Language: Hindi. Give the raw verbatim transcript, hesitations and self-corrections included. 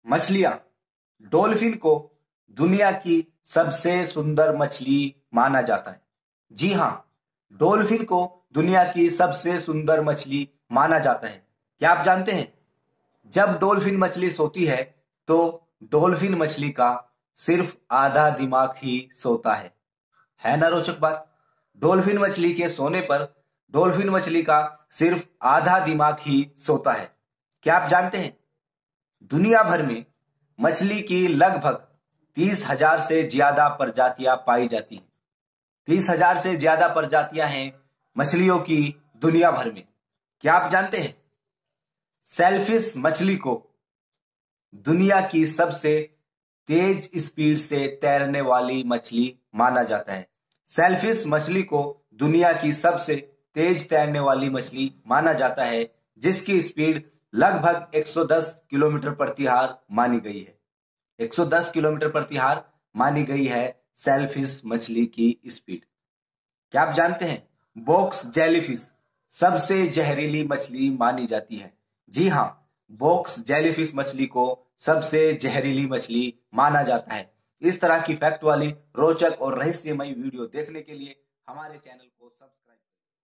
मछलियां डॉल्फिन को दुनिया की सबसे सुंदर मछली माना जाता है। जी हाँ, डॉल्फिन को दुनिया की सबसे सुंदर मछली माना जाता है। क्या आप जानते हैं, जब डॉल्फिन मछली सोती है तो डॉल्फिन मछली का सिर्फ आधा दिमाग ही सोता है। है ना रोचक बात। डॉल्फिन मछली के सोने पर डॉल्फिन मछली का सिर्फ आधा दिमाग ही सोता है। क्या आप जानते हैं, दुनिया भर में मछली की लगभग तीस हजार से ज्यादा प्रजातियां पाई जाती हैं। तीस हजार से ज्यादा प्रजातियां हैं मछलियों की दुनिया भर में। क्या आप जानते हैं, सेलफिश मछली को दुनिया की सबसे तेज स्पीड से तैरने वाली मछली माना जाता है। सेलफिश मछली को दुनिया की सबसे तेज तैरने वाली मछली माना जाता है, जिसकी स्पीड लगभग एक सौ दस किलोमीटर प्रति हार मानी गई है। एक सौ दस किलोमीटर प्रति हार मानी गई है सेलफिश मछली की स्पीड। क्या आप जानते हैं, बॉक्स जेलीफिश सबसे जहरीली मछली मानी जाती है। जी हाँ, बॉक्स जेलीफिश मछली को सबसे जहरीली मछली माना जाता है। इस तरह की फैक्ट वाली रोचक और रहस्यमयी वीडियो देखने के लिए हमारे चैनल को सब्सक्राइब